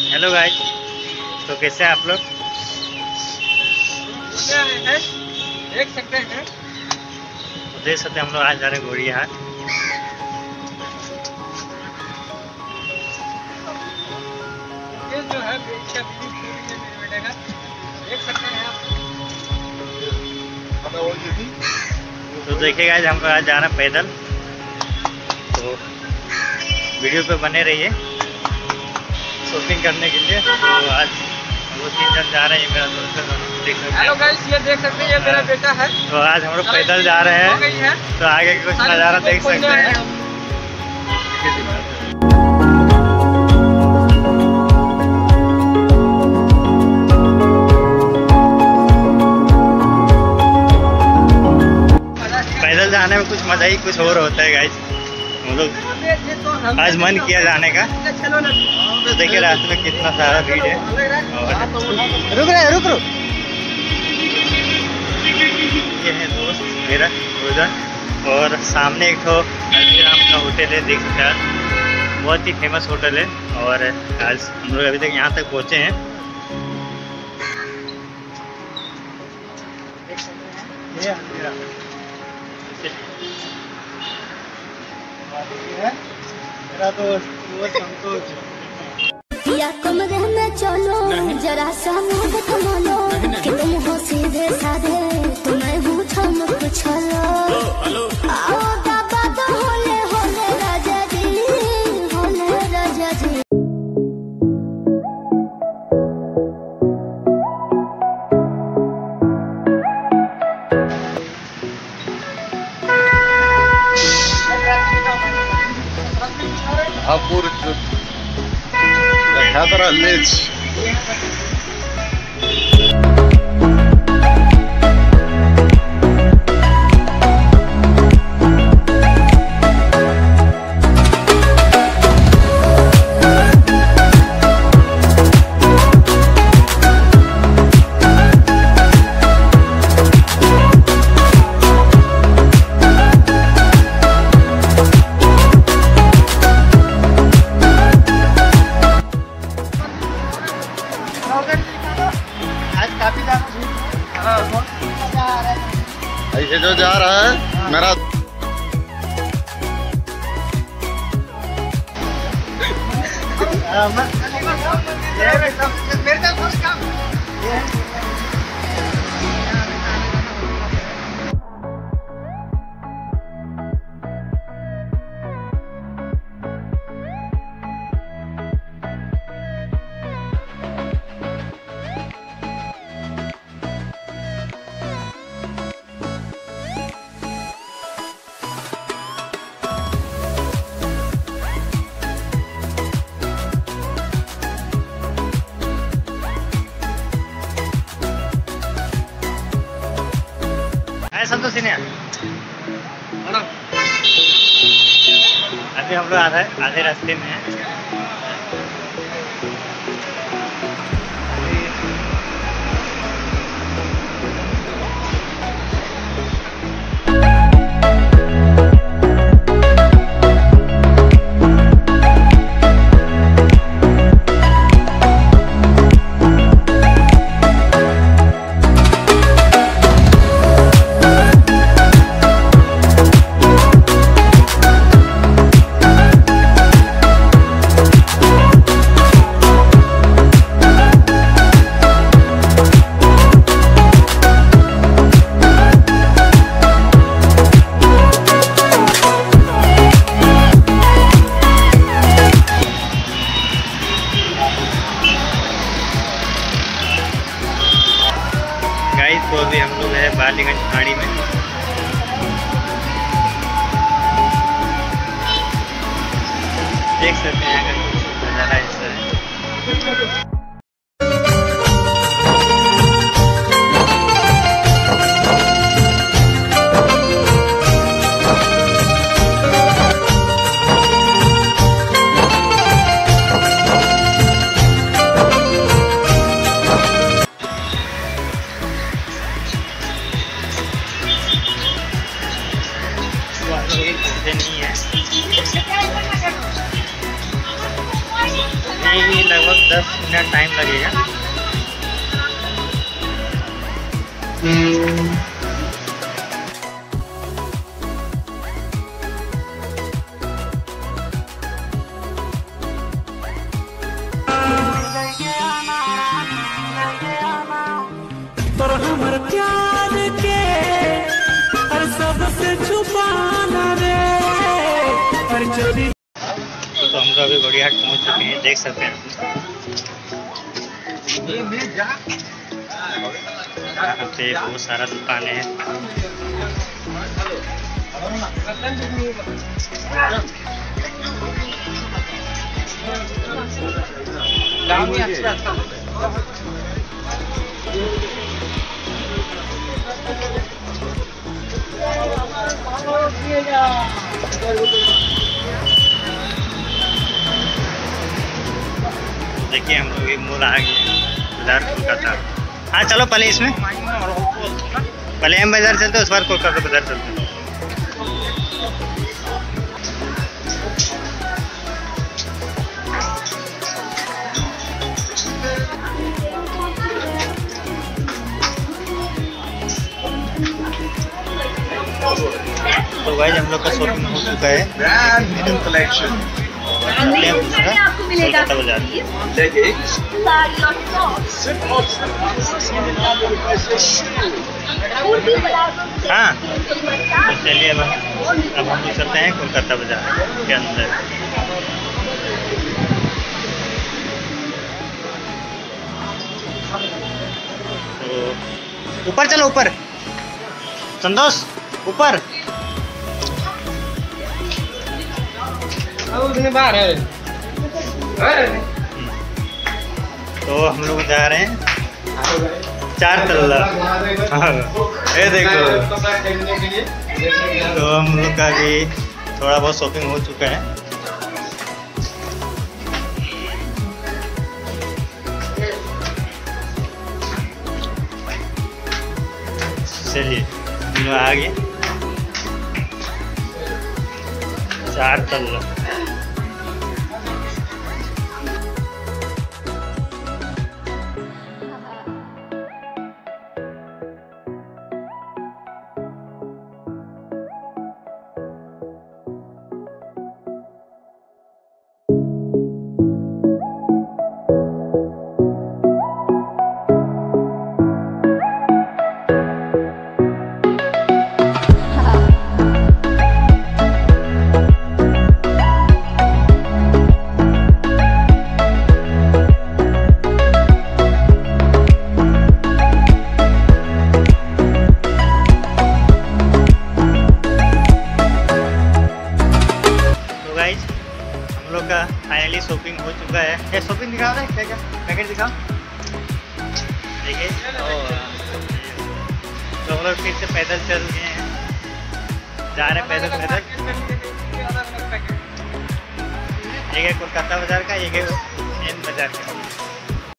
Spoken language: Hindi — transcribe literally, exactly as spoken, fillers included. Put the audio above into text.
हेलो गाइस, तो कैसे हैं आप लोग? देख सकते हैं तो देख सकते हैं हम लोग आज जा रहे हैं गोरिया हाट। ये जो है इसका मिलेगा, देख सकते हैं आप। तो देखिए गाइस, हम लोग आज जा रहे हैं पैदल, तो वीडियो पे बने रहिए शॉपिंग करने के लिए। तो आज हम लोग तीन जन जा रहे हैं, मेरा दोस्त है, देख सकते हैं। हेलो गाइस, ये देख सकते हैं, ये मेरा बेटा है। तो आज हम लोग पैदल जा रहे हैं, तो आगे कुछ नज़ारा देख सकते हैं। पैदल जाने में कुछ मज़ा ही कुछ और होता है गाइस। हम लोग आज मन किया जाने का, तो देखिए रास्ते में कितना सारा भीड़ है। और रुक रहे रुक रुक ये है दोस्त मेरा रोजन, और सामने एक तो हल्दीराम का होटल है, देख सकते हैं, बहुत ही फेमस होटल है। और आज हम लोग अभी तक यहाँ तक पहुँचे हैं। ये हल्दीराम मेरा दोस्त संतोष। या कमरे में चलो जरा सा मुझ थमा लो कि तुम हो सीधे साधे, तुम्हें हूँ थम कुछ लो। आओ बाबा तो होले होले राजा जी, होले राजा जी। Hapur Hadra Lech. ऐसे जो जा रहा है मेरा संतोष सिन्हा। अभी हम लोग आधे आधे रास्ते में हैं। तो अभी हम लोग हैं बालीगंज खाड़ी में। देख सकते हैं यहाँ का कुछ नज़ारा ऐसा है। अभी लगभग दस मिनट टाइम लगेगा। पर हमर प्यार के हर सबसे छुपाना रे हर चोरी। तो हम लोग अभी बड़ीहाट पहुंच चुके हैं, देख सकते हैं यहाँ पे बहुत सारा दुकानें हैं। देखिए हम लोग एक मॉल आ गए, बाजार कोलकाता। हाँ चलो पहले इसमें पहले हम बाजार चलते हैं, उस बार कोलकाता बाजार चलते हैं। तो गाइस हम लोग का शॉपिंग हो चुका है। आपको मिलेगा बाजार हाँ तो चलिए अब अब हम लोग चलते हैं कोलकाता बाजार के अंदर। तो ऊपर चलो, ऊपर संतोष ऊपर। बाहर है। तो हम लोग जा रहे हैं चार तल्ला। ये देखो, तो हम लोग का भी थोड़ा बहुत शॉपिंग हो चुका है। चलिए हम लोग आ गए चार तल्ला। हम लोग का फाइनली शॉपिंग हो चुका है। ये शॉपिंग दिखाओ ना, क्या क्या पैकेट दिखाओ। देखिए तो हम लोग फिर से पैदल चल गए हैं, जा रहे हैं पैदल पैदल। एक है कोलकाता बाजार का, एक है एन बाजार का।